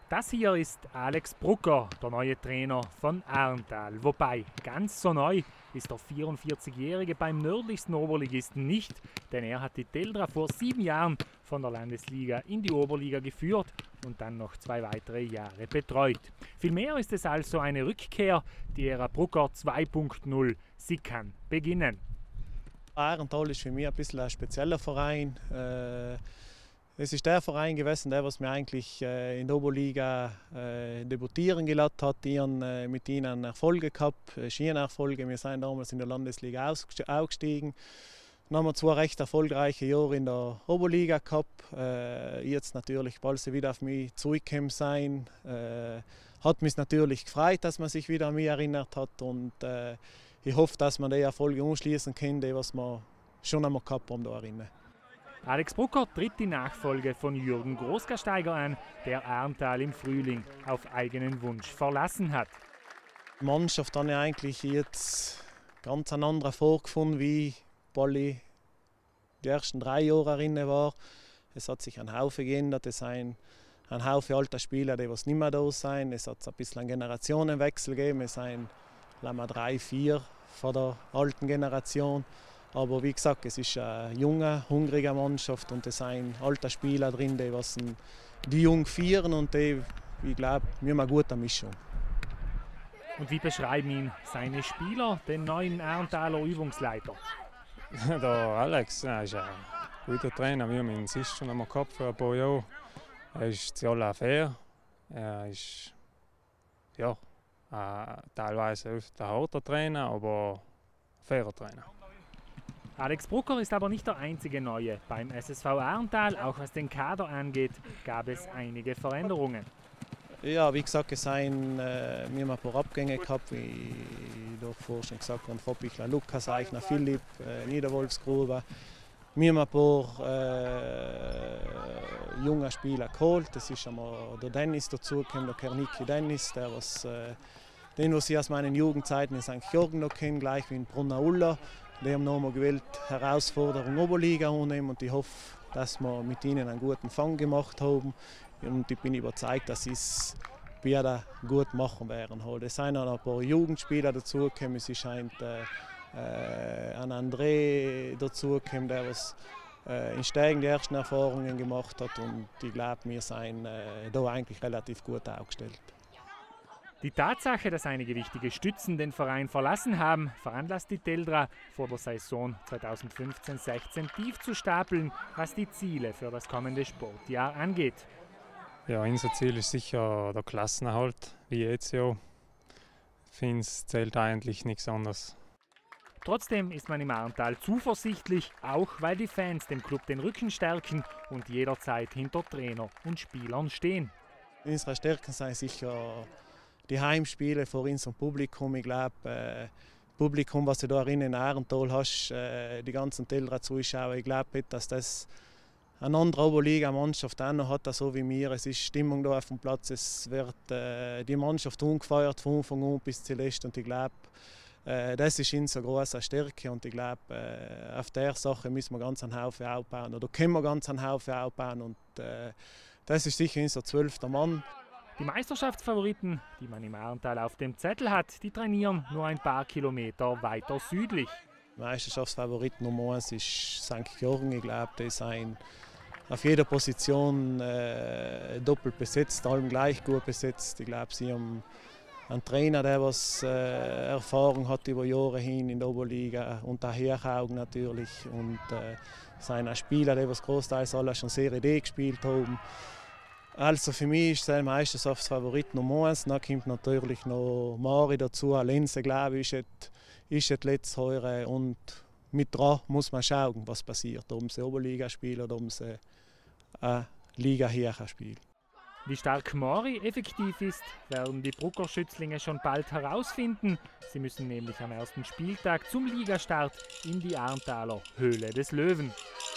Das hier ist Alex Brucker, der neue Trainer von Arntal. Wobei, ganz so neu ist der 44-Jährige beim nördlichsten Oberligisten nicht, denn er hat die Teldra vor 7 Jahren von der Landesliga in die Oberliga geführt und dann noch 2 weitere Jahre betreut. Vielmehr ist es also eine Rückkehr, die Ära Brucker 2.0. Sie kann beginnen. Arntal ist für mich ein bisschen ein spezieller Verein. Es ist der Verein gewesen, der was mir eigentlich in der Oberliga debütieren gelassen hat. Ich habe mit ihnen Erfolge gehabt, Schienerfolge. Wir sind damals in der Landesliga aufgestiegen. Dann haben wir 2 recht erfolgreiche Jahre in der Oberliga gehabt. Jetzt natürlich, bald sie wieder auf mich zurückgekommen sein, hat mich natürlich gefreut, dass man sich wieder an mich erinnert hat. Und ich hoffe, dass man die Erfolge anschließen kann, die was wir schon einmal gehabt haben da erinnern. Alex Brucker tritt die Nachfolge von Jürgen Großgasteiger an, der Arntal im Frühling auf eigenen Wunsch verlassen hat. Die Mannschaft hat ja eigentlich jetzt ganz einen anderen vorgefunden, wie ich die ersten 3 Jahre erinnern war. Es hat sich ein Haufen geändert, es sind ein Haufen alter Spieler, die nicht mehr da sind. Es hat ein bisschen einen Generationenwechsel gegeben, es sind 3, 4 von der alten Generation. Aber wie gesagt, es ist eine junge, hungrige Mannschaft und es sind alte Spieler drin, die jung feiern und die, ich glaube, wir haben eine gute Mischung. Und wie beschreiben ihn seine Spieler, den neuen Arntaler Übungsleiter? Der Alex ist ein guter Trainer. Wir haben ihn sonst schon einmal gehabt vor ein paar Jahren. Er ist sehr fair. Er ist teilweise ein harter Trainer, aber ein fairer Trainer. Alex Brucker ist aber nicht der einzige Neue. Beim SSV Arntal, auch was den Kader angeht, gab es einige Veränderungen. Ja, wie gesagt, wir haben ein paar Abgänge gehabt, wie ich davor schon gesagt habe, Foppichler, Lukas, Eichner, Philipp, Niederwolfsgruber. Wir haben ein paar junge Spieler geholt. Es ist einmal der Dennis dazugekommen, der Kerniki Dennis, den was ich aus meinen Jugendzeiten in St. Georgen noch kenne, gleich wie in Brunner Ulla. Die haben nochmal gewählt, Herausforderung Oberliga annehmen und ich hoffe, dass wir mit ihnen einen guten Fang gemacht haben. Und ich bin überzeugt, dass sie es beide gut machen werden. Es sind noch ein paar Jugendspieler dazugekommen, es ist ein André dazugekommen, der in Steigen die ersten Erfahrungen gemacht hat und ich glaube, wir sind da eigentlich relativ gut aufgestellt. Die Tatsache, dass einige wichtige Stützen den Verein verlassen haben, veranlasst die Teldra vor der Saison 2015-16 tief zu stapeln, was die Ziele für das kommende Sportjahr angeht. Ja, unser Ziel ist sicher der Klassenerhalt, wie jetzt ja. Ich finde, es zählt eigentlich nichts anderes. Trotzdem ist man im Arntal zuversichtlich, auch weil die Fans dem Club den Rücken stärken und jederzeit hinter Trainer und Spielern stehen. Unsere Stärken sind sicher die Heimspiele vor unserem Publikum. Ich glaube, das Publikum, was du da in Arntal hast, die ganzen Teldra-Zuschauer, ich glaube, dass das eine andere Oberliga-Mannschaft auch noch hat, so wie wir. Es ist Stimmung da auf dem Platz, es wird die Mannschaft angefeuert von Anfang an bis zuletzt und ich glaube, das ist unsere große Stärke und ich glaube, auf der Sache müssen wir ganz einen Haufen aufbauen oder können wir ganz einen Haufen aufbauen und das ist sicher unser 12. Mann. Die Meisterschaftsfavoriten, die man im Arntal auf dem Zettel hat, die trainieren nur ein paar Kilometer weiter südlich. Meisterschaftsfavorit Nummer 1 ist St. Georgen. Ich glaube, die sind auf jeder Position doppelt besetzt, allem gleich gut besetzt. Ich glaube, sie haben einen Trainer, der Erfahrung hat über Jahre hin in der Oberliga und daher auch natürlich. Und sind auch Spieler, die großteils alle schon Serie D gespielt haben. Also für mich ist der Meisterschaftsfavorit Nummer 1. Dann kommt natürlich noch Mari dazu. Lenze, glaube ich, ist jetzt letztes Jahr. Und mit dran muss man schauen, was passiert. Ob sie Oberliga spielen oder ob sie eine Liga höher spielen. Wie stark Mari effektiv ist, werden die Brucker-Schützlinge schon bald herausfinden. Sie müssen nämlich am ersten Spieltag zum Ligastart in die Arntaler Höhle des Löwen.